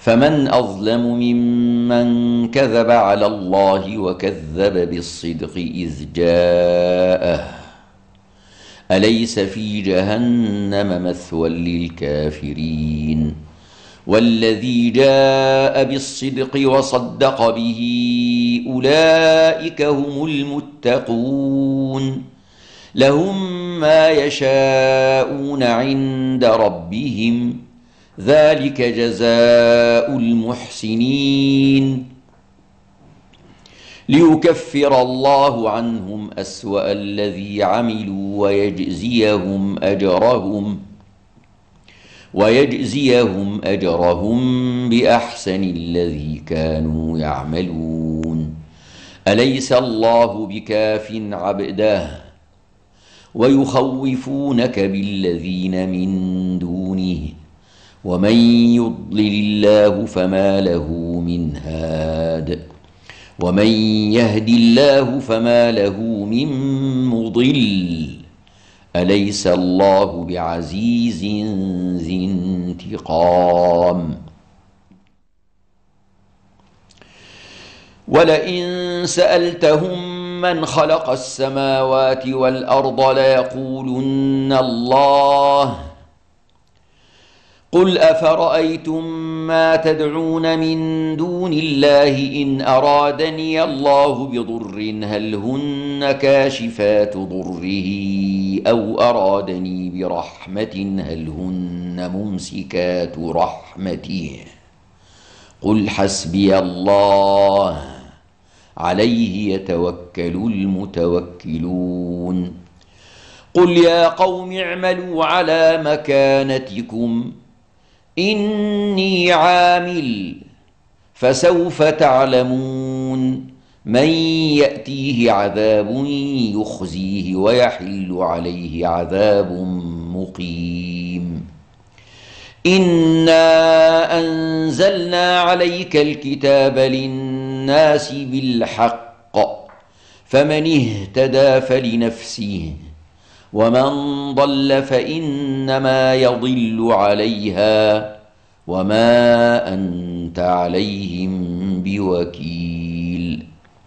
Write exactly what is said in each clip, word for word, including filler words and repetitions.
فمن أظلم ممن كذب على الله وكذب بالصدق إذ جاءه أليس في جهنم مثوى للكافرين والذي جاء بالصدق وصدق به أولئك هم المتقون لهم ما يشاءون عند ربهم ذلك جزاء المحسنين ليكفر الله عنهم أسوأ الذي عملوا ويجزيهم أجرهم ويجزيهم أجرهم بأحسن الذي كانوا يعملون أليس الله بكاف عبده ويخوفونك بالذين من دونه ومن يضلل الله فما له من هاد ومن يهد الله فما له من مضل أليس الله بعزيز ذي انتقام ولئن سألتهم من خلق السماوات والأرض ليقولن الله قل أفرأيتم ما تدعون من دون الله إن أرادني الله بضر هل هن كاشفات ضره أو أرادني برحمة هل هن ممسكات رحمته قل حسبي الله عليه يتوكل المتوكلون قل يا قوم اعملوا على مكانتكم إني عامل فسوف تعلمون من يأتيه عذاب يخزيه ويحل عليه عذاب مقيم إنا أنزلنا عليك الكتاب للناس بالحق فمن اهتدى فلنفسه ومن ضل فإنما يضل عليها وما أنت عليهم بوكيل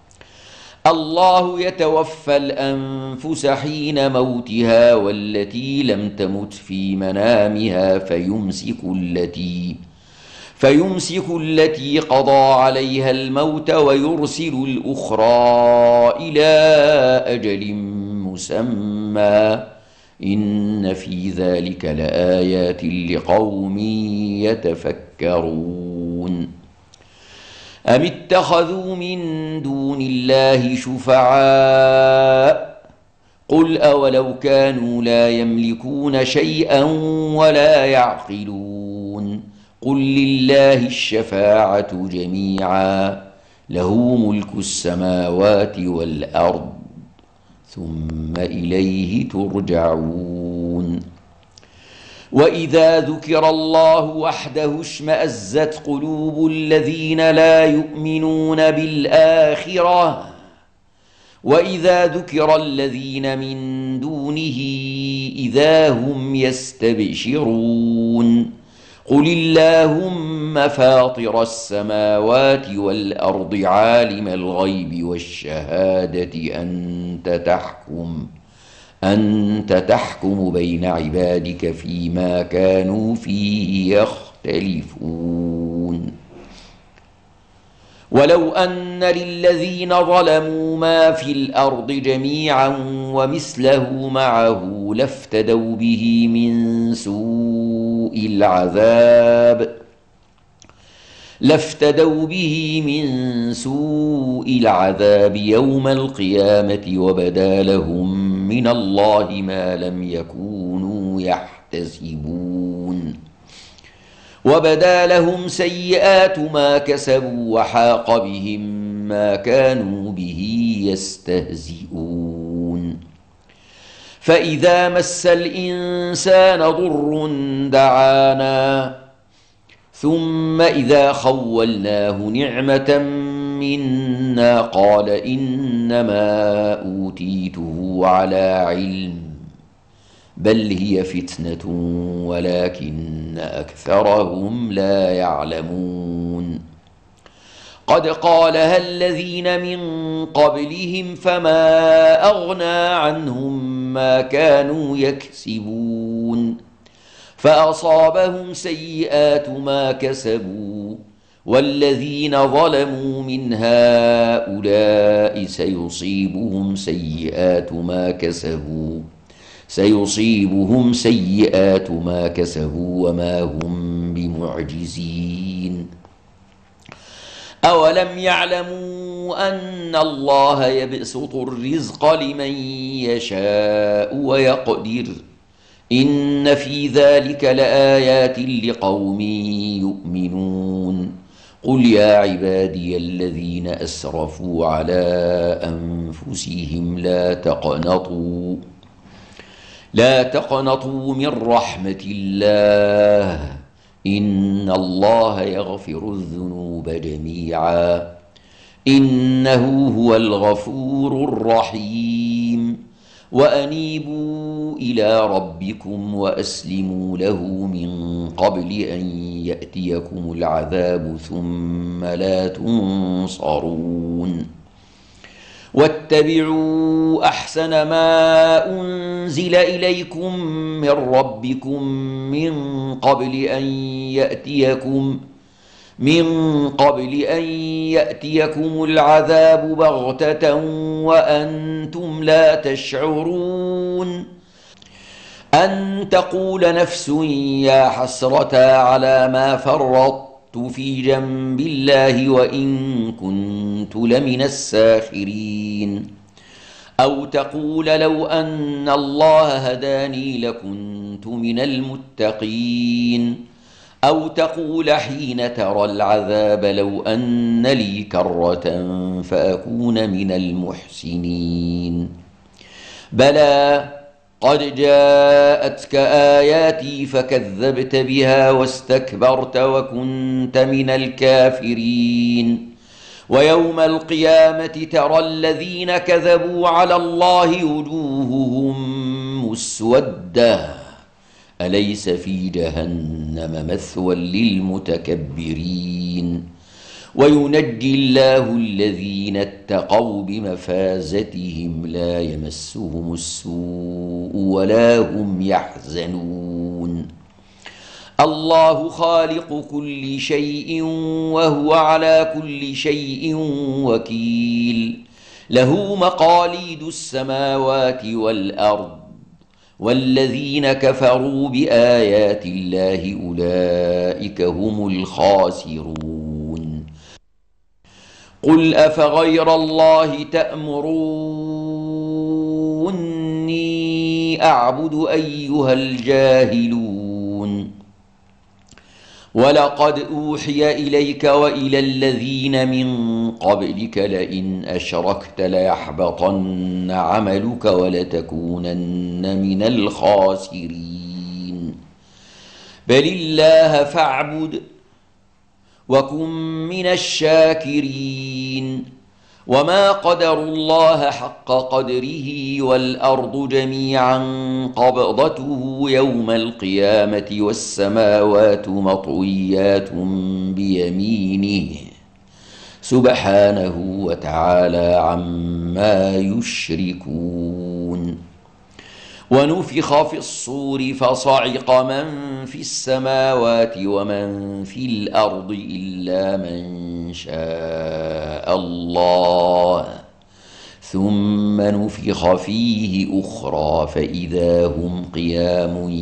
الله يتوفى الأنفس حين موتها والتي لم تمت في منامها فيمسك التي فيمسك التي قضى عليها الموت ويرسل الأخرى إلى أجل مسمى إن في ذلك لآيات لقوم يتفكرون أم اتخذوا من دون الله شفعاء قل أولو كانوا لا يملكون شيئا ولا يعقلون قل لله الشفاعة جميعا له ملك السماوات والأرض ثم إليه ترجعون وإذا ذكر الله وحده اشمأزت قلوب الذين لا يؤمنون بالآخرة وإذا ذكر الذين من دونه إذا هم يستبشرون قل اللهم فاطر السماوات والأرض عالم الغيب والشهادة أنت تحكم أنت تحكم بين عبادك فيما كانوا فيه يختلفون ولو أن للذين ظلموا ما في الأرض جميعا ومثله معه لافتدوا به من سوء العذاب لافتدوا به من سوء العذاب يوم القيامة وبدا لهم من الله ما لم يكونوا يحتسبون وبدا لهم سيئات ما كسبوا وحاق بهم ما كانوا به يستهزئون فإذا مس الإنسان ضر دعانا ثم إذا خولناه نعمة منا قال إنما أوتيته على علم بل هي فتنة ولكن أكثرهم لا يعلمون قد قالها الذين من قبلهم فما أغنى عنهم ما كانوا يكسبون فأصابهم سيئات ما كسبوا والذين ظلموا من هؤلاء سيصيبهم سيئات ما كسبوا سيصيبهم سيئات ما كسبوا وما هم بمعجزين أولم يعلموا أن الله يبسط الرزق لمن يشاء ويقدر إن في ذلك لآيات لقوم يؤمنون قل يا عبادي الذين أسرفوا على أنفسهم لا تقنطوا لا تقنطوا من رحمة الله إن الله يغفر الذنوب جميعا إنه هو الغفور الرحيم وأنيبوا إلى ربكم وأسلموا له من قبل أن يأتيكم العذاب ثم لا تنصرون واتبعوا أحسن ما أنزل إليكم من ربكم من قبل أن يأتيكم من قبل أن يأتيكم العذاب بغتة وأنتم لا تشعرون أن تقول نفس يا حسرة على ما فرطت في جنب الله وإن كنت لمن الساخرين أو تقول لو أن الله هداني لكنت من المتقين أو تقول حين ترى العذاب لو أن لي كرة فأكون من المحسنين بلى قد جاءتك آياتي فكذبت بها واستكبرت وكنت من الكافرين ويوم القيامة ترى الذين كذبوا على الله وجوههم مسودة أليس في جهنم مثوى للمتكبرين وينجي الله الذين اتقوا بمفازتهم لا يمسهم السوء ولا هم يحزنون الله خالق كل شيء وهو على كل شيء وكيل له مقاليد السماوات والأرض والذين كفروا بآيات الله أولئك هم الخاسرون قل أفغير الله تأمروني أعبد أيها الجاهلون ولقد أوحي إليك وإلى الذين من قبلك لئن أشركت ليحبطن عملك ولتكونن من الخاسرين بل الله فاعبد وكن من الشاكرين وما قدروا الله حق قدره والأرض جميعا قبضته يوم القيامة والسماوات مطويات بيمينه سبحانه وتعالى عما يشركون ونفخ في الصور فصعق من في السماوات ومن في الأرض إلا من شاء الله ثم نفخ فيه أخرى فإذا هم قيام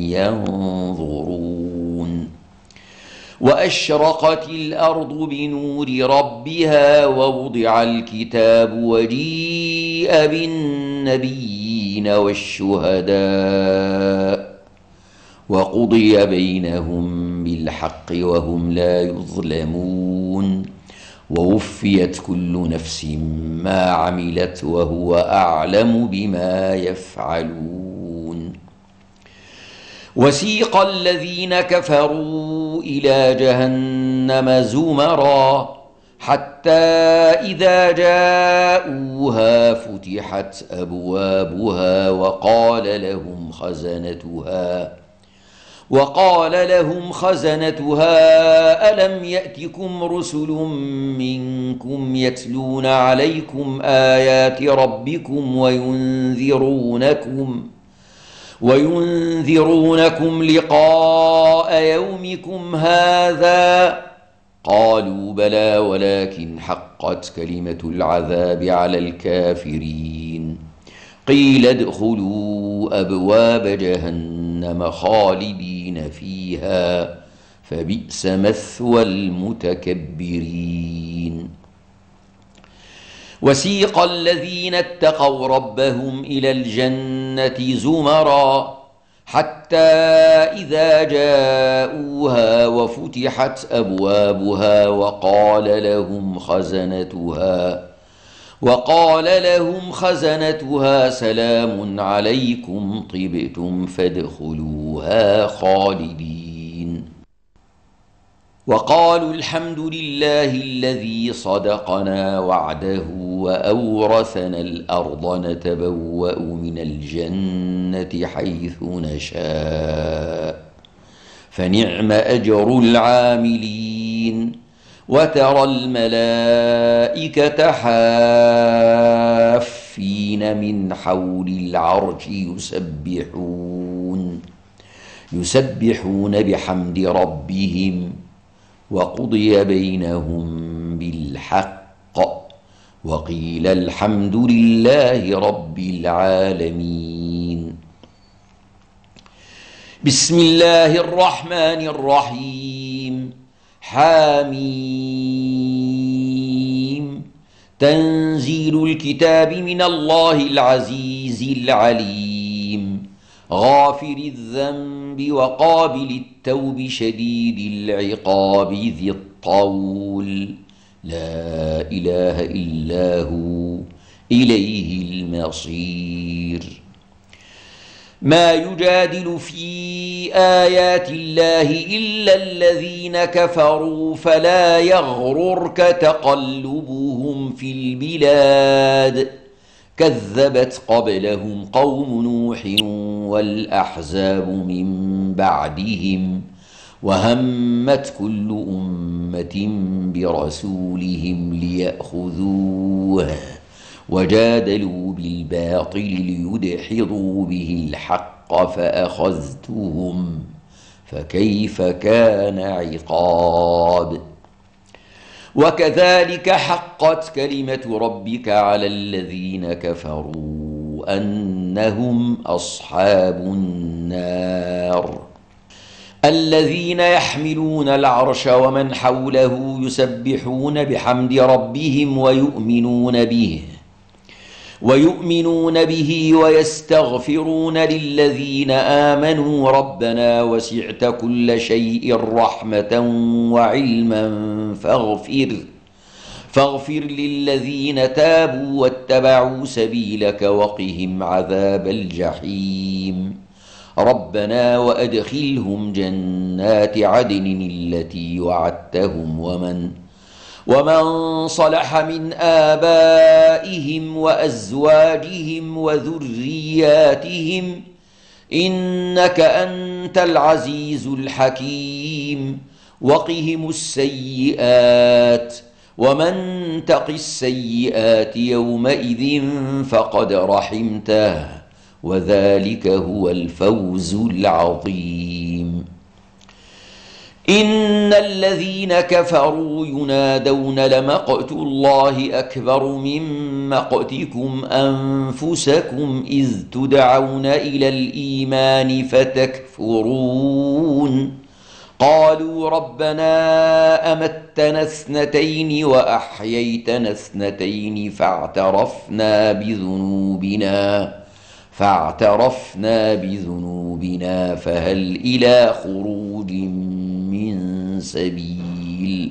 ينظرون وأشرقت الأرض بنور ربها ووضع الكتاب وجيء بالنبيين والشهداء وقضي بينهم بالحق وهم لا يظلمون ووفيت كل نفس ما عملت وهو أعلم بما يفعلون وسيق الذين كفروا إلى جهنم زمرا حتى إذا جاءوها فتحت أبوابها وقال لهم خزنتها وقال لهم خزنتها ألم يأتكم رسل منكم يتلون عليكم آيات ربكم وينذرونكم وينذرونكم لقاء يومكم هذا؟ قالوا بلى ولكن حقت كلمة العذاب على الكافرين. قيل ادخلوا أبواب جهنم خالدين فيها فبئس مثوى المتكبرين. وسيق الذين اتقوا ربهم إلى الجنة زمرا حتى إذا جاءوها وفتحت أبوابها وقال لهم خزنتها وقال لهم خزنتها سلام عليكم طبتم فادخلوها خالدين. وقالوا الحمد لله الذي صدقنا وعده وأورثنا الأرض نتبوأ من الجنة حيث نشاء فنعم أجر العاملين. وترى الملائكة حافين من حول العرش يسبحون يسبحون بحمد ربهم وقضي بينهم بالحق وقيل الحمد لله رب العالمين. بسم الله الرحمن الرحيم. حاميم. تنزيل الكتاب من الله العزيز العليم غافر الذنب وقابل التوب شديد العقاب ذي الطول لا إله إلا هو إليه المصير. ما يجادل في آيات الله إلا الذين كفروا فلا يغررك تقلبهم في البلاد كذبت قبلهم قوم نوح والأحزاب من بعدهم وهمت كل أمة برسولهم ليأخذوه وجادلوا بالباطل ليدحضوا به الحق فأخذتهم فكيف كان عقاب. وكذلك حقت كلمة ربك على الذين كفروا أنهم أصحاب النار الذين يحملون العرش ومن حوله يسبحون بحمد ربهم ويؤمنون به ويؤمنون به ويستغفرون للذين آمنوا ربنا وسعت كل شيء رحمة وعلما فاغفر فاغفر للذين تابوا واتبعوا سبيلك وقهم عذاب الجحيم. ربنا وأدخلهم جنات عدن التي وعدتهم ومن ومن صلح من آبائهم وأزواجهم وذرياتهم إنك أنت العزيز الحكيم. وقهم السيئات ومن تق السيئات يومئذ فقد رحمته وذلك هو الفوز العظيم. إن الذين كفروا ينادون لمقت الله أكبر من مقتكم أنفسكم إذ تدعون إلى الإيمان فتكفرون قالوا ربنا أمتنا اثنتين وأحييتنا اثنتين فاعترفنا بذنوبنا فاعترفنا بذنوبنا فهل إلى خروج من سبيل.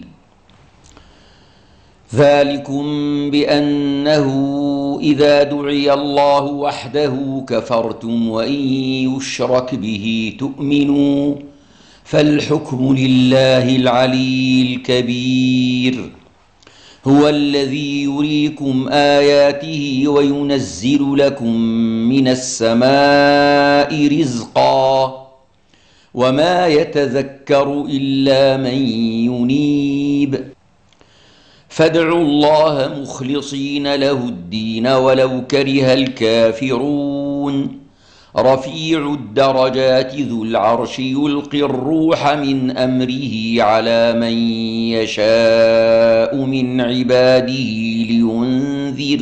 ذلكم بأنه إذا دعي الله وحده كفرتم وإن يشرك به تؤمنوا فالحكم لله العلي الكبير. هو الذي يريكم آياته وينزل لكم من السماء رزقا وما يتذكر إلا من ينيب فادعوا الله مخلصين له الدين ولو كره الكافرون رفيع الدرجات ذو العرش يلقي الروح من أمره على من يشاء من عباده لينذر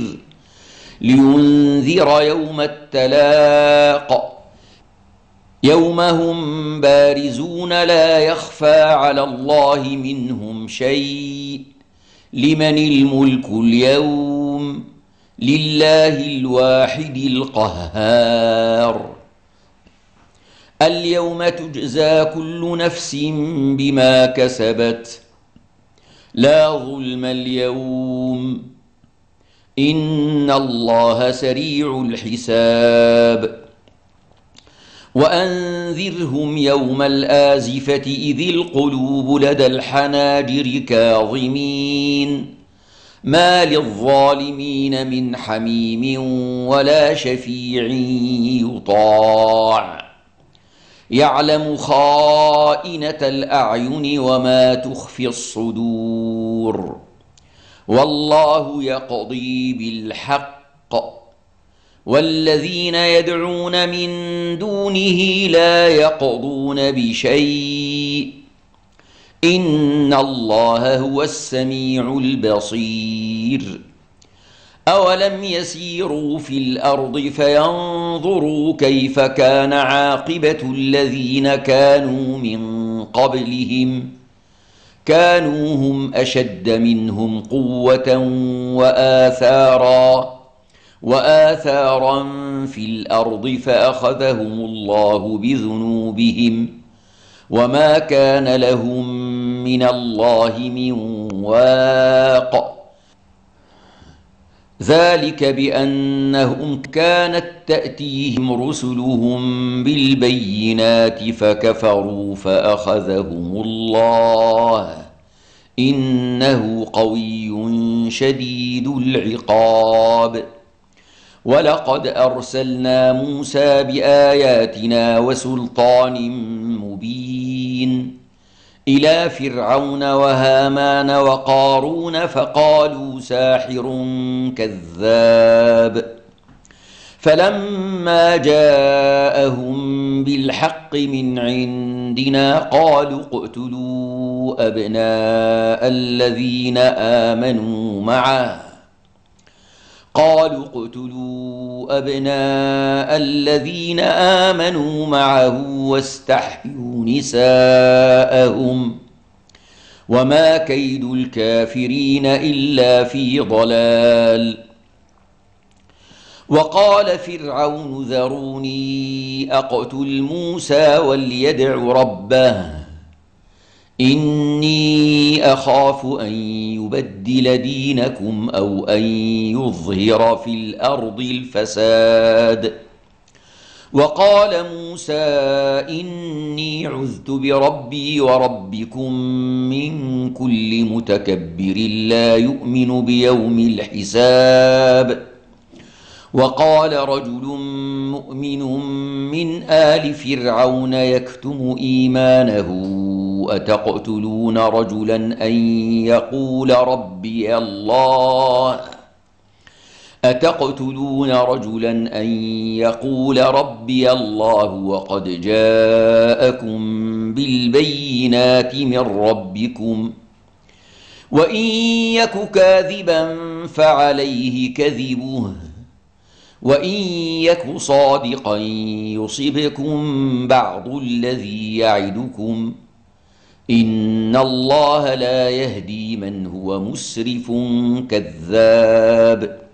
لينذر يوم التلاق يوم هم بارزون لا يخفى على الله منهم شيء لمن الملك اليوم لله الواحد القهار اليوم تجزى كل نفس بما كسبت لا ظلم اليوم إن الله سريع الحساب وأنذرهم يوم الآزفة إذ القلوب لدى الحناجر كاظمين ما للظالمين من حميم ولا شفيع يطاع يعلم خائنة الأعين وما تخفي الصدور والله يقضي بالحق والذين يدعون من دونه لا يقضون بشيء إن الله هو السميع البصير أولم يسيروا في الأرض فينظروا كيف كان عاقبة الذين كانوا من قبلهم كانوا هم أشد منهم قوة وآثارا وآثارا في الأرض فأخذهم الله بذنوبهم وما كان لهم من الله من واق ذلك بأنهم كانت تأتيهم رسلهم بالبينات فكفروا فأخذهم الله إنه قوي شديد العقاب ولقد أرسلنا موسى بآياتنا وسلطان مبين إلى فرعون وهامان وقارون فقالوا ساحر كذاب فلما جاءهم بالحق من عندنا قالوا اقتلوا أبناء الذين آمنوا معه قالوا اقتلوا أبناء الذين آمنوا معه واستحيوا نساءهم وما كيد الكافرين إلا في ضلال وقال فرعون ذروني أقتل موسى وليدع ربه إني أخاف أن يبدل دينكم أو أن يظهر في الأرض الفساد وقال موسى إني عذت بربي وربكم من كل متكبر لا يؤمن بيوم الحساب وقال رجل مؤمن من آل فرعون يكتم إيمانه أتقتلون رجلا أن يقول ربي الله أتقتلون رجلا أن يقول ربي الله وقد جاءكم بالبينات من ربكم وإن يك كاذبا فعليه كذبه وإن يك صادقا يصبكم بعض الذي يعدكم إن الله لا يهدي من هو مسرف كذاب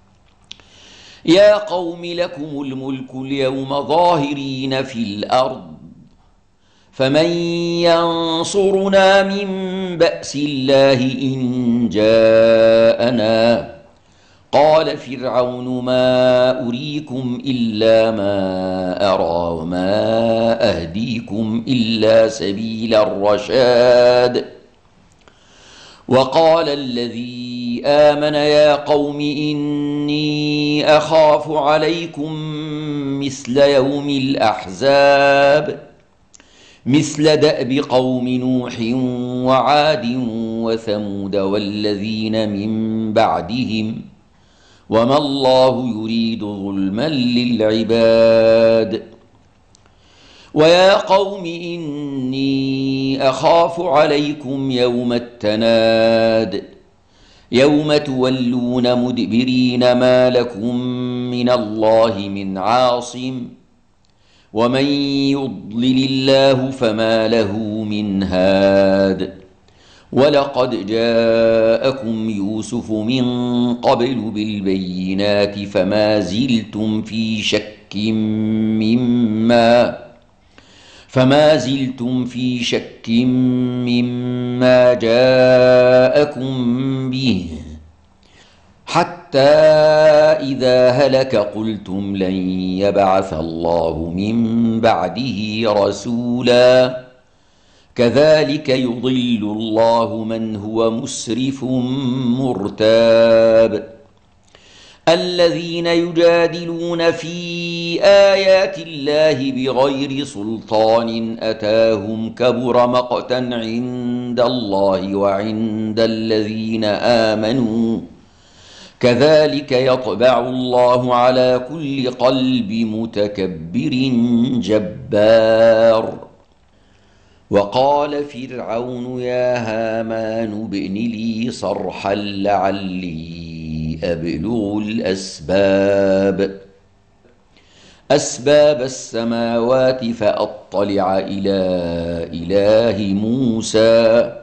يا قوم لكم الملك اليوم ظاهرين في الأرض فمن ينصرنا من بأس الله إن جاءنا قال فرعون ما أريكم إلا ما أرى وما أهديكم إلا سبيل الرشاد وقال الذي آمن يا قوم إني أخاف عليكم مثل يوم الأحزاب مثل دأب قوم نوح وعاد وثمود والذين من بعدهم وما الله يريد ظلما للعباد ويا قوم إني أخاف عليكم يوم التناد يوم تولون مدبرين ما لكم من الله من عاصم ومن يضلل الله فما له من هاد ولقد جاءكم يوسف من قبل بالبينات فما زلتم في شك مما فما زلتم في شك مما جاءكم به حتى إذا هلك قلتم لن يبعث الله من بعده رسولا كذلك يضل الله من هو مسرف مرتاب الذين يجادلون في آيات الله بغير سلطان أتاهم كبر مقتا عند الله وعند الذين آمنوا كذلك يطبع الله على كل قلب متكبر جبار وقال فرعون يا هامان ابن لي صرحا لعلي أبلغ الأسباب أسباب السماوات فأطلع إلى إله موسى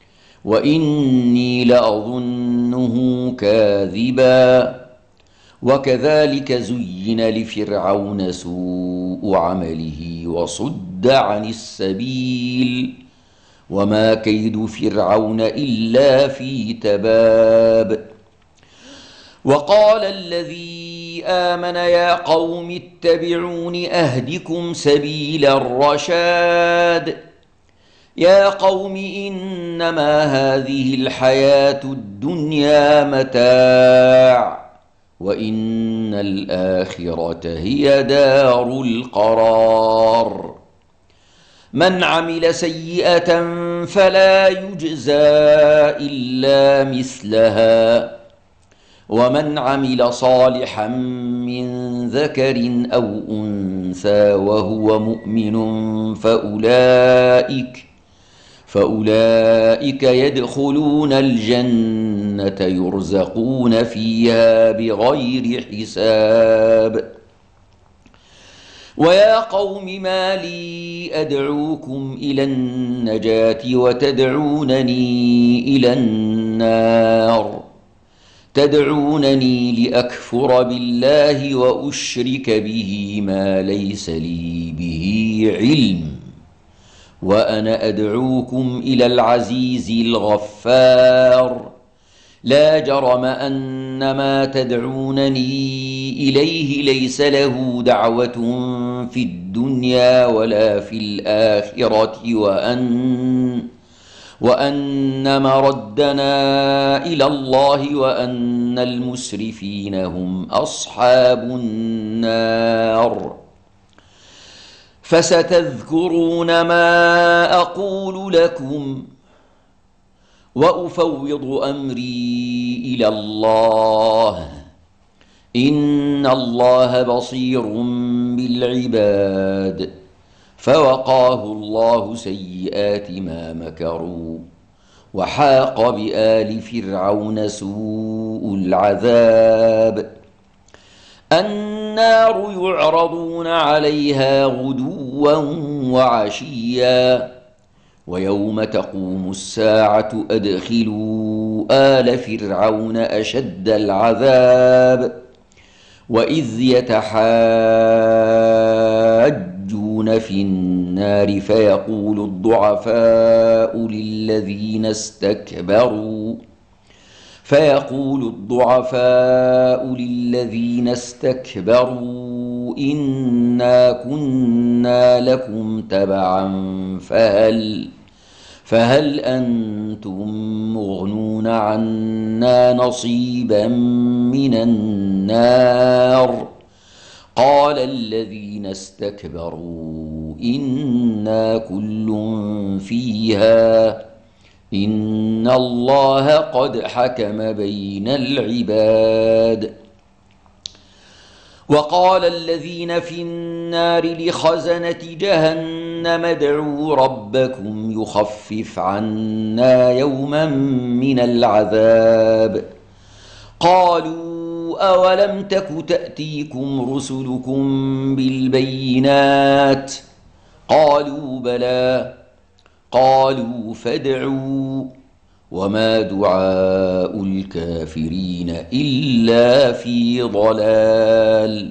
وإني لأظنه كاذبا وكذلك زين لفرعون سوء عمله وصد عن السبيل وما كيد فرعون إلا في تباب وقال الذي آمن يا قوم اتبعون أهدكم سبيل الرشاد يا قوم إنما هذه الحياة الدنيا متاع وإن الآخرة هي دار القرار من عمل سيئة فلا يجزى إلا مثلها ومن عمل صالحا من ذكر أو أنثى وهو مؤمن فأولئك فأولئك يدخلون الجنة يرزقون فيها بغير حساب ويا قوم ما لي أدعوكم إلى النجاة وتدعونني إلى النار تدعونني لأكفر بالله وأشرك به ما ليس لي به علم وأنا أدعوكم إلى العزيز الغفار لا جرم أن ما تدعونني إليه ليس له دعوة في الدنيا ولا في الآخرة وأن وأن مردنا إلى الله وأن المسرفين هم أصحاب النار فستذكرون ما أقول لكم وأفوض أمري إلى الله إن الله بصير بالعباد فوقاه الله سيئات ما مكروا وحاق بآل فرعون سوء العذاب النار يعرضون عليها غدوا وعشيا ويوم تقوم الساعة أدخلوا آل فرعون أشد العذاب وإذ يتحاجون في النار فيقول الضعفاء للذين استكبروا فيقول الضعفاء للذين استكبروا إنا كنا لكم تبعا فهل فهل أنتم مغنون عنا نصيبا من النار قال الذين استكبروا إنا كل فيها إن الله قد حكم بين العباد. وقال الذين في النار لخزنة جهنم ادعوا ربكم يخفف عنا يوما من العذاب قالوا أولم تك تأتيكم رسلكم بالبينات قالوا بلى قالوا فادعوا وما دعاء الكافرين إلا في ضلال.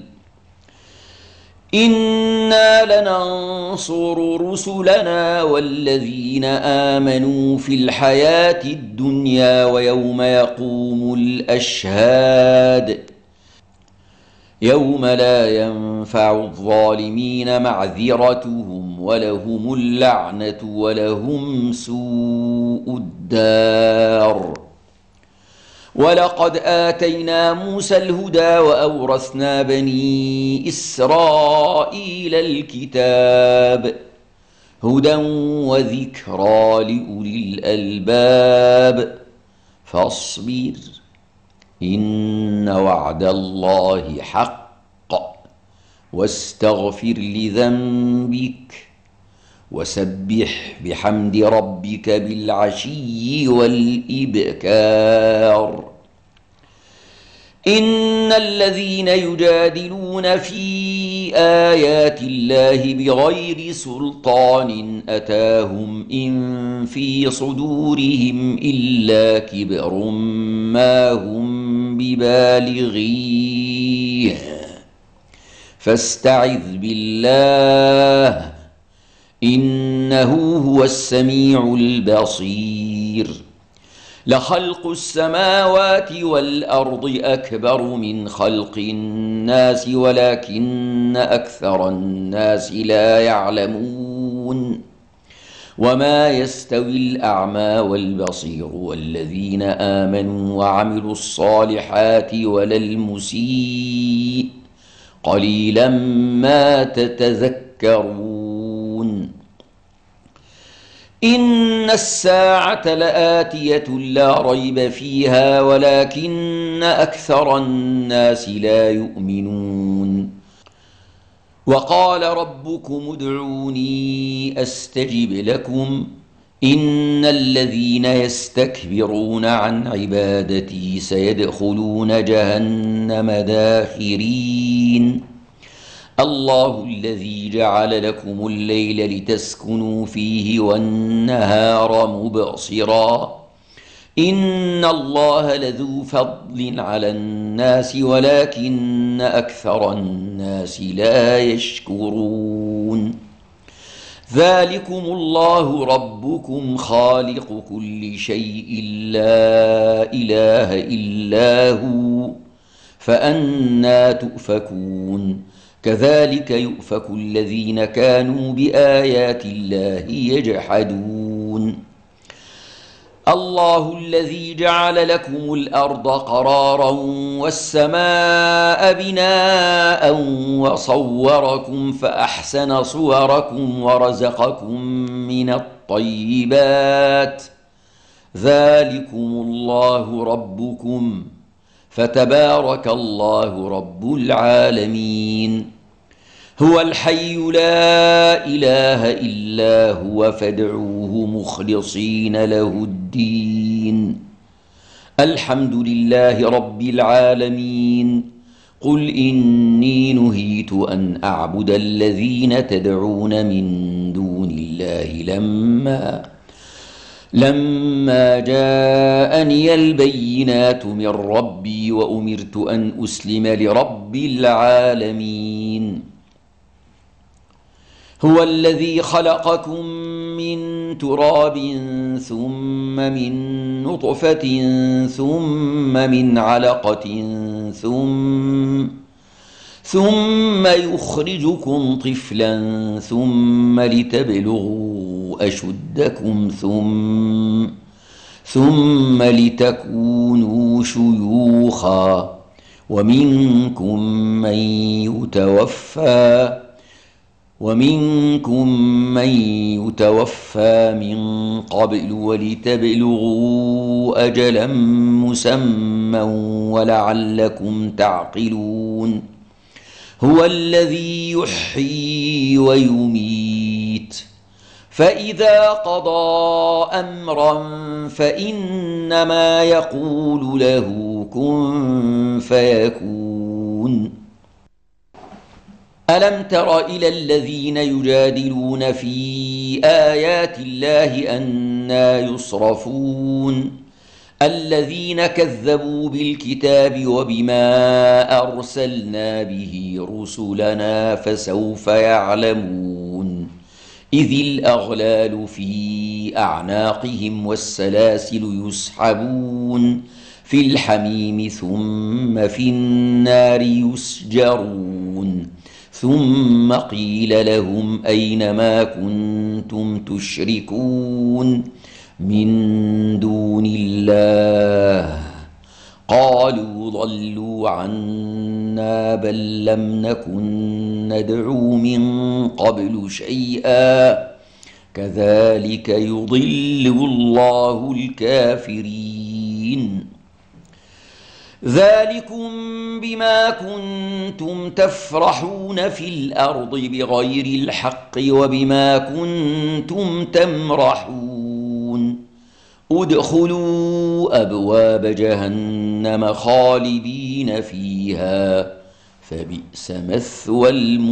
إنا لننصر رسلنا والذين آمنوا في الحياة الدنيا ويوم يقوم الأشهاد يوم لا ينفع الظالمين معذرتهم ولهم اللعنة ولهم سوء الدار. ولقد آتينا موسى الهدى وأورثنا بني إسرائيل الكتاب هدى وذكرى لأولي الألباب فاصبر إن وعد الله حق واستغفر لذنبك وسبح بحمد ربك بالعشي والإبكار. إن الذين يجادلون في آيات الله بغير سلطان أتاهم إن في صدورهم إلا كبر ما هم ببالغيه فاستعذ بالله إنه هو السميع البصير. لخلق السماوات والأرض أكبر من خلق الناس ولكن أكثر الناس لا يعلمون. وما يستوي الأعمى والبصير والذين آمنوا وعملوا الصالحات ولا المسيء قليلا ما تتذكرون. إن الساعة لآتية لا ريب فيها ولكن أكثر الناس لا يؤمنون. وقال ربكم ادعوني أستجب لكم إن الذين يستكبرون عن عبادتي سيدخلون جهنم داخرين. الله الذي جعل لكم الليل لتسكنوا فيه والنهار مبصرا إن الله لذو فضل على الناس ولكن أكثر الناس لا يشكرون. ذلكم الله ربكم خالق كل شيء لا إله إلا هو فأنى تؤفكون. كذلك يؤفك الذين كانوا بآيات الله يجحدون. الله الذي جعل لكم الأرض قرارا والسماء بناء وصوركم فأحسن صوركم ورزقكم من الطيبات ذلكم الله ربكم فتبارك الله رب العالمين. هو الحي لا إله إلا هو فادعوه مخلصين له الدين الحمد لله رب العالمين. قل إني نهيت أن أعبد الذين تدعون من دون الله لما لما جاءني البينات من ربي وأمرت أن أسلم لرب العالمين. هو الذي خلقكم من تراب ثم من نطفة ثم من علقة ثم ثم يخرجكم طفلا ثم لتبلغوا أشدكم ثم ثم لتكونوا شيوخا ومنكم من يتوفى ومنكم من يتوفى من قبل ولتبلغوا أجلا مسمى ولعلكم تعقلون هو الذي يحيي ويميت فإذا قضى أمرا فإنما يقول له كن فيكون ألم تر إلى الذين يجادلون في آيات الله أنى يصرفون الذين كذبوا بالكتاب وبما أرسلنا به رسلنا فسوف يعلمون إذ الأغلال في أعناقهم والسلاسل يسحبون في الحميم ثم في النار يسجرون ثم قيل لهم أين ما كنتم تشركون من دون الله قالوا ضلوا عنا بل لم نكن ندعو من قبل شيئا كذلك يضل الله الكافرين ذلكم بما كنتم تفرحون في الأرض بغير الحق وبما كنتم تمرحون ادخلوا أبواب جهنم خالدين فيها فبئس مثوى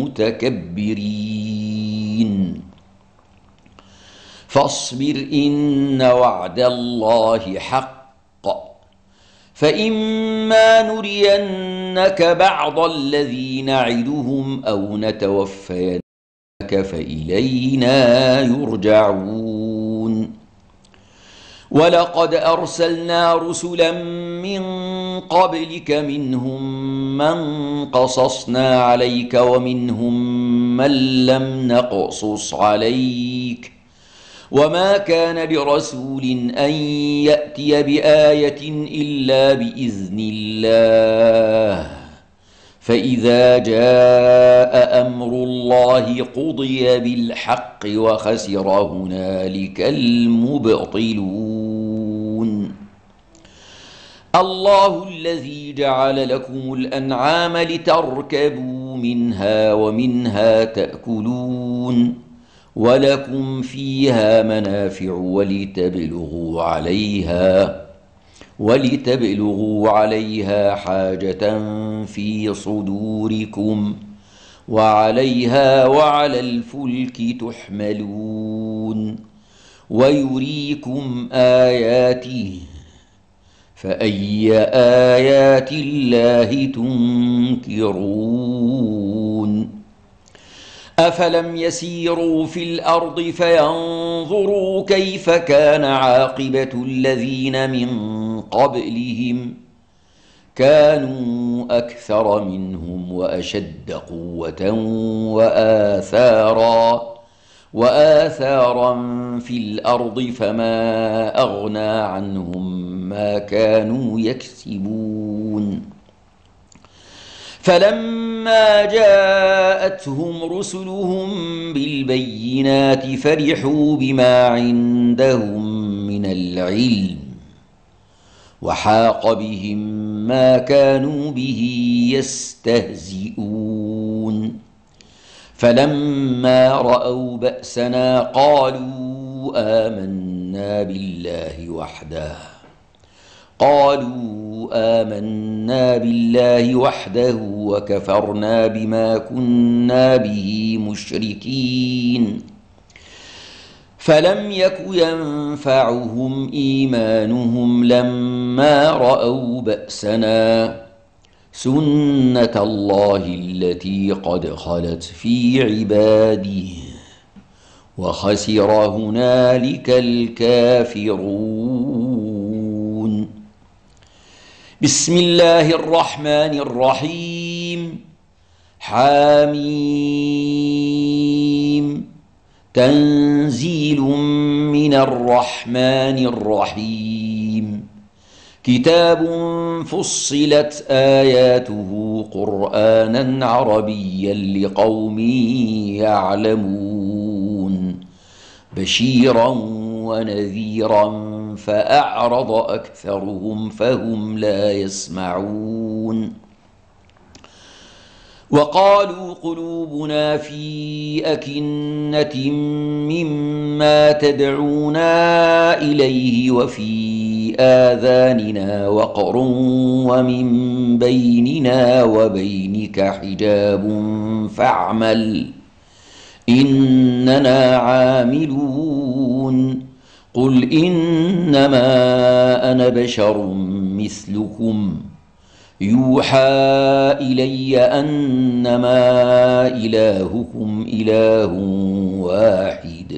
المتكبرين فاصبر إن وعد الله حق فإما نرينك بعض الذي نعدهم أو نتوفينك فإلينا يرجعون ولقد أرسلنا رسلا من قبلك منهم من قصصنا عليك ومنهم من لم نقصص عليك وما كان لرسول أن يأتي بآية إلا بإذن الله فإذا جاء أمر الله قضي بالحق وخسر هنالك المبطلون الله الذي جعل لكم الأنعام لتركبوا منها ومنها تأكلون ولكم فيها منافع ولتبلغوا عليها ولتبلغوا عليها حاجة في صدوركم وعليها وعلى الفلك تحملون ويريكم آياته فأي آيات الله تنكرون أفلم يسيروا في الأرض فينظروا كيف كان عاقبة الذين من قبلهم كانوا أكثر منهم وأشد قوة وآثارا وآثارا في الأرض فما أغنى عنهم ما كانوا يكسبون فلما جاءتهم رسلهم بالبينات فرحوا بما عندهم من العلم وحاق بهم ما كانوا به يستهزئون فلما رأوا بأسنا قالوا آمنا بالله وحده قالوا آمنا بالله وحده وكفرنا بما كنا به مشركين فلم يك ينفعهم إيمانهم لما رأوا بأسنا سنة الله التي قد خلت في عباده وخسر هنالك الكافرون بسم الله الرحمن الرحيم حميم تنزيل من الرحمن الرحيم كتاب فصلت آياته قرآنا عربيا لقوم يعلمون بشيرا ونذيرا فأعرض أكثرهم فهم لا يسمعون وقالوا قلوبنا في أكنة مما تدعونا إليه وفي آذاننا وقر ومن بيننا وبينك حجاب فاعمل إننا عاملون قل إنما أنا بشر مثلكم يوحى إلي أنما إلهكم إله واحد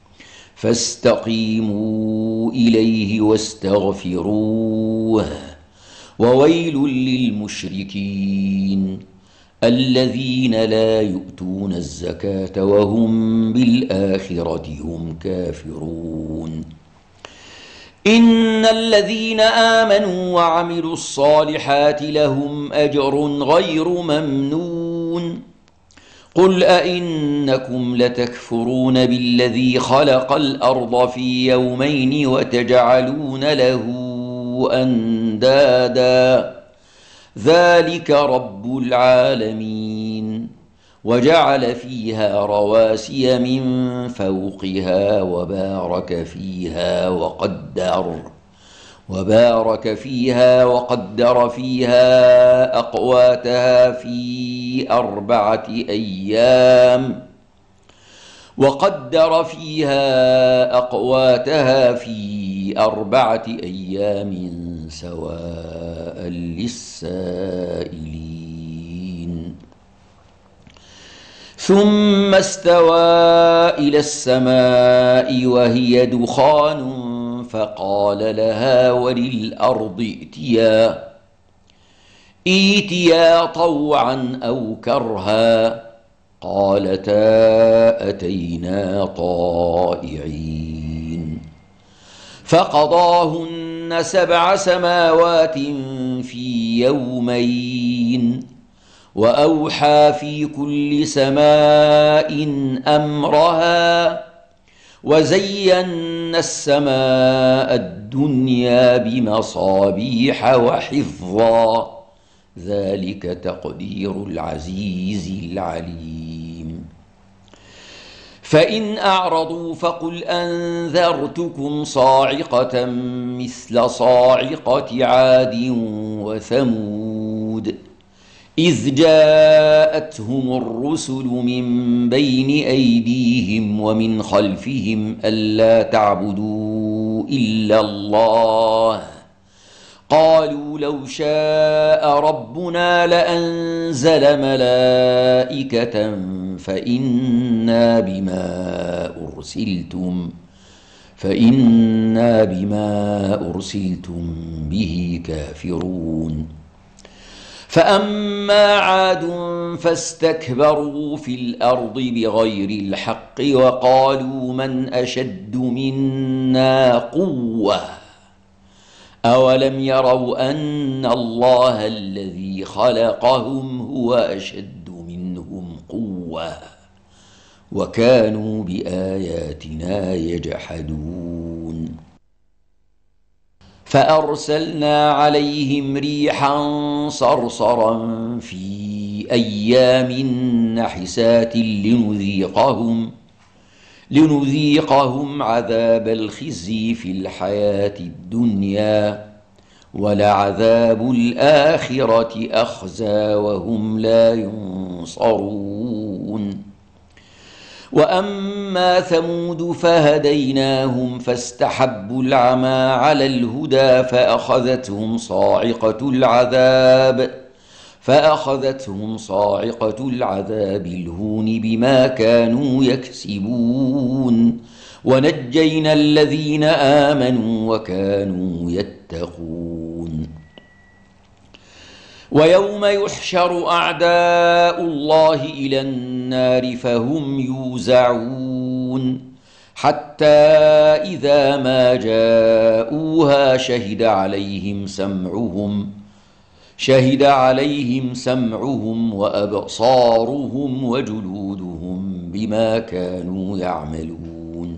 فاستقيموا إليه واستغفروه وويل للمشركين الذين لا يؤتون الزكاة وهم بالآخرة هم كافرون إن الذين آمنوا وعملوا الصالحات لهم أجر غير ممنون قل أئنكم لتكفرون بالذي خلق الأرض في يومين وتجعلون له أندادا ذلك رب العالمين وجعل فيها رواسي من فوقها وبارك فيها وقدر وبارك فيها وقدر فيها أقواتها في أربعة أيام وقدر فيها أقواتها في أربعة أيام سواء للسائلين ثم استوى إلى السماء وهي دخان فقال لها وللأرض ائتيا ائتيا طوعا أو كرها قالتا أتينا طائعين فقضاهن سبع سماوات في يومين وأوحى في كل سماء أمرها وزينا السماء الدنيا بمصابيح وحفظا ذلك تقدير العزيز العليم فإن أعرضوا فقل أنذرتكم صاعقة مثل صاعقة عاد وثمود إذ جاءتهم الرسل من بين أيديهم ومن خلفهم ألا تعبدوا إلا الله قالوا لو شاء ربنا لأنزل ملائكة فإنا بما أرسلتم فإنا بما أرسلتم به كافرون فأما عاد فاستكبروا في الأرض بغير الحق وقالوا من أشد منا قوة أولم يروا أن الله الذي خلقهم هو أشد منهم قوة وكانوا بآياتنا يجحدون فأرسلنا عليهم ريحا صرصرا في أيام نحسات لنذيقهم لنذيقهم عذاب الخزي في الحياة الدنيا ولعذاب الآخرة أخزى وهم لا ينصرون وأما ثمود فهديناهم فاستحبوا العمى على الهدى فأخذتهم صاعقة العذاب فأخذتهم صاعقة العذاب الهون بما كانوا يكسبون ونجينا الذين آمنوا وكانوا يتقون ويوم يحشر أعداء الله إلى النار فهم يوزعون حتى إذا ما جاءوها شهد عليهم سمعهم شهد عليهم سمعهم وأبصارهم وجلودهم بما كانوا يعملون.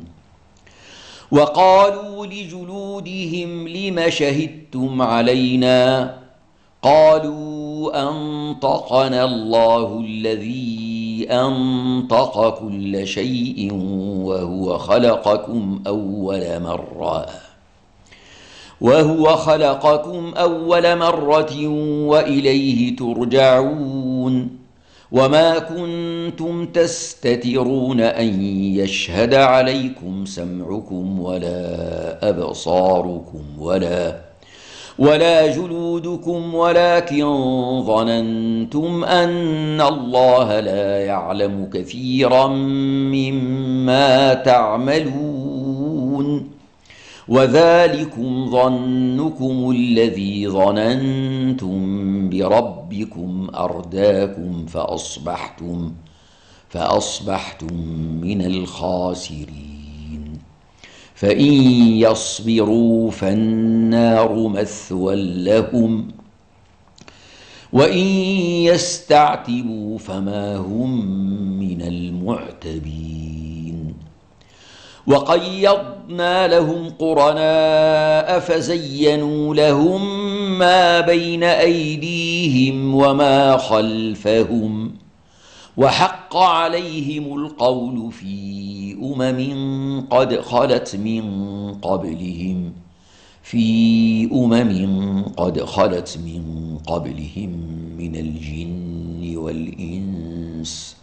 وقالوا لجلودهم لم شهدتم علينا؟ قالوا أنطقنا الله الذي أنطق كل شيء وهو خلقكم أول مرة وهو خلقكم أول مرة وإليه ترجعون. وما كنتم تستترون أن يشهد عليكم سمعكم ولا أبصاركم ولا ولا جلودكم ولكن ظننتم أن الله لا يعلم كثيرا مما تعملون. وذلكم ظنكم الذي ظننتم بربكم أرداكم فأصبحتم فأصبحتم من الخاسرين. فإن يصبروا فالنار مثوى لهم وإن يستعتبوا فما هم من المعتبين. وقيضنا لهم قرناء فزينوا لهم ما بين أيديهم وما خلفهم وحق عليهم القول في أمم قد خلت من قبلهم في أمم قد خلت من قبلهم من الجن والإنس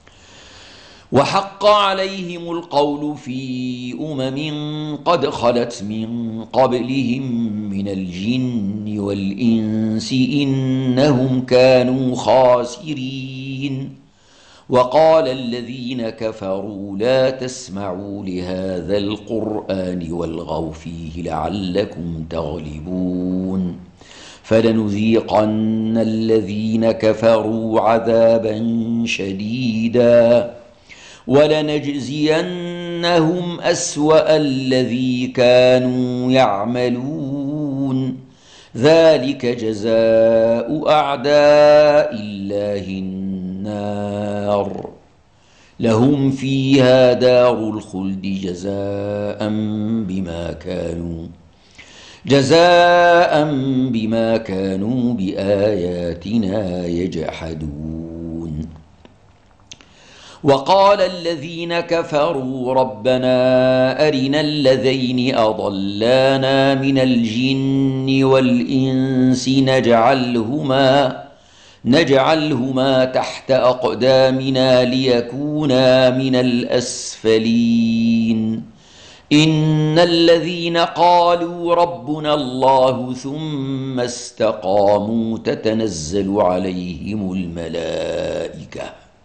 وحق عليهم القول في أمم قد خلت من قبلهم من الجن والإنس إنهم كانوا خاسرين. وقال الذين كفروا لا تسمعوا لهذا القرآن والغوا فيه لعلكم تغلبون. فلنذيقن الذين كفروا عذابا شديدا ولنجزينهم أسوأ الذي كانوا يعملون. ذلك جزاء أعداء الله النار لهم فيها دار الخلد جزاء بما كانوا جزاء بما كانوا بآياتنا يجحدون. وقال الذين كفروا ربنا أرنا الذين أضلانا من الجن والإنس نجعلهما نجعلهما تحت أقدامنا ليكونا من الأسفلين. إن الذين قالوا ربنا الله ثم استقاموا تتنزل عليهم الملائكة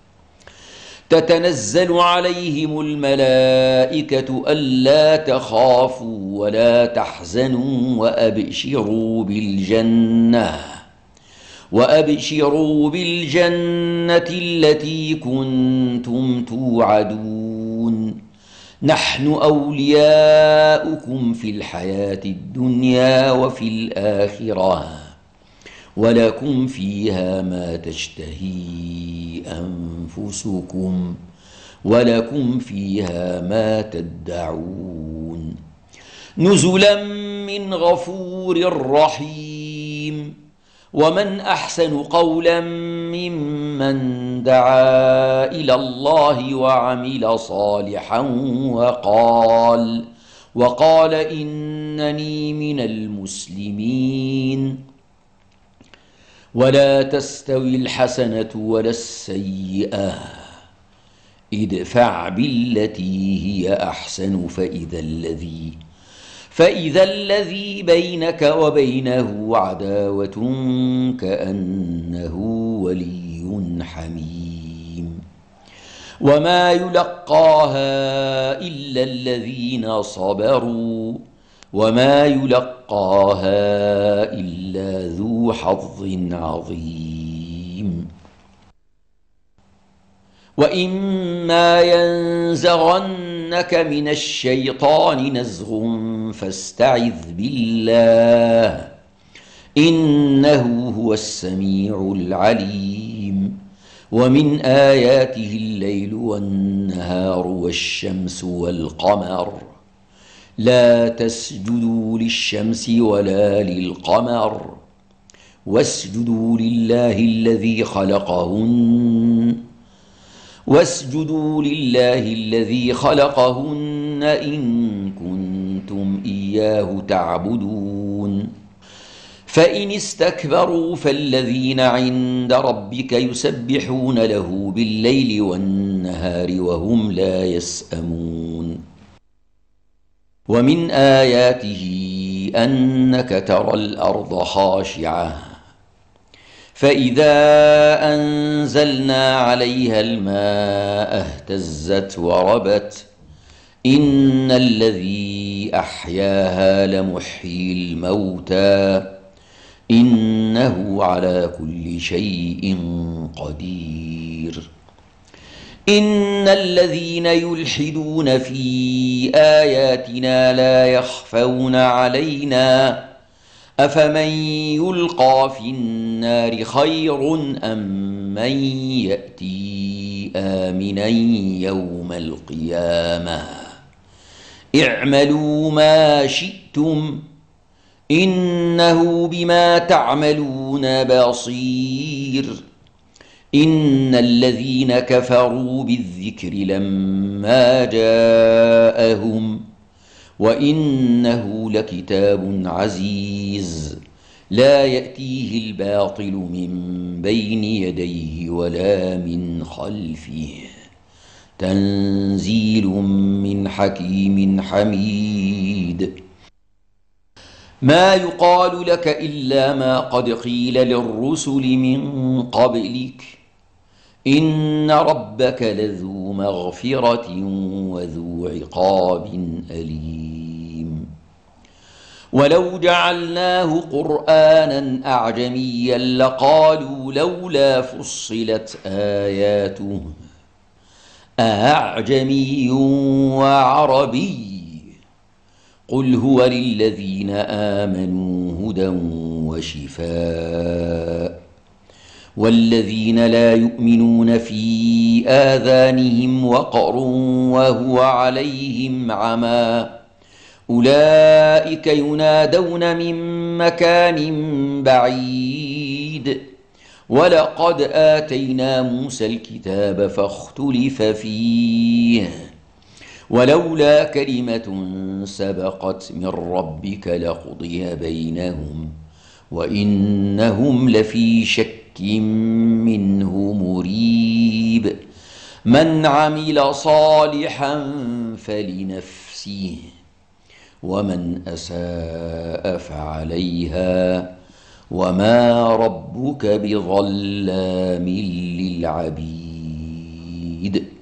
تتنزل عليهم الملائكة ألا تخافوا ولا تحزنوا وأبشروا بالجنة وأبشروا بالجنة التي كنتم توعدون. نحن أولياؤكم في الحياة الدنيا وفي الآخرة ولكم فيها ما تشتهي أنفسكم ولكم فيها ما تدعون نزلا من غفور رحيم. ومن أحسن قولا ممن دعا إلى الله وعمل صالحا وقال وقال إنني من المسلمين. ولا تستوي الحسنة ولا السيئة ادفع بالتي هي أحسن فإذا الذي فإذا الذي بينك وبينه عداوة كأنه ولي حميم. وما يلقاها إلا الذين صبروا وما يلقاها إلا ذو حظ عظيم. وإما ينزغن ينزغنك من الشيطان نزغ فاستعذ بالله إنه هو السميع العليم. ومن آياته الليل والنهار والشمس والقمر لا تسجدوا للشمس ولا للقمر واسجدوا لله الذي خلقهن واسجدوا لله الذي خلقهن إن كنتم إياه تعبدون. فإن استكبروا فالذين عند ربك يسبحون له بالليل والنهار وهم لا يسأمون. ومن آياته أنك ترى الأرض خاشعة فإذا أنزلنا عليها الماء اهتزت وربت إن الذي أحياها لمحيي الموتى إنه على كل شيء قدير. إن الذين يلحدون في آياتنا لا يخفون علينا أفمن يلقى في النار خير أم من يأتي آمنا يوم القيامة اعملوا ما شئتم إنه بما تعملون بصير. إن الذين كفروا بالذكر لما جاءهم وإنه لكتاب عزيز لا يأتيه الباطل من بين يديه ولا من خلفه تنزيل من حكيم حميد. ما يقال لك إلا ما قد قيل للرسل من قبلك إن ربك لذو مغفرة وذو عقاب أليم. ولو جعلناه قرآنا أعجميا لقالوا لولا فصلت آياته أعجمي وعربي قل هو للذين آمنوا هدى وشفاء والذين لا يؤمنون في آذانهم وقر وهو عليهم عمى أولئك ينادون من مكان بعيد. ولقد آتينا موسى الكتاب فاختلف فيه ولولا كلمة سبقت من ربك لقضي بينهم وإنهم لفي شك منه مريب. من عمل صالحا فلنفسه ومن أساء فعليها وما ربك بظلام للعبيد.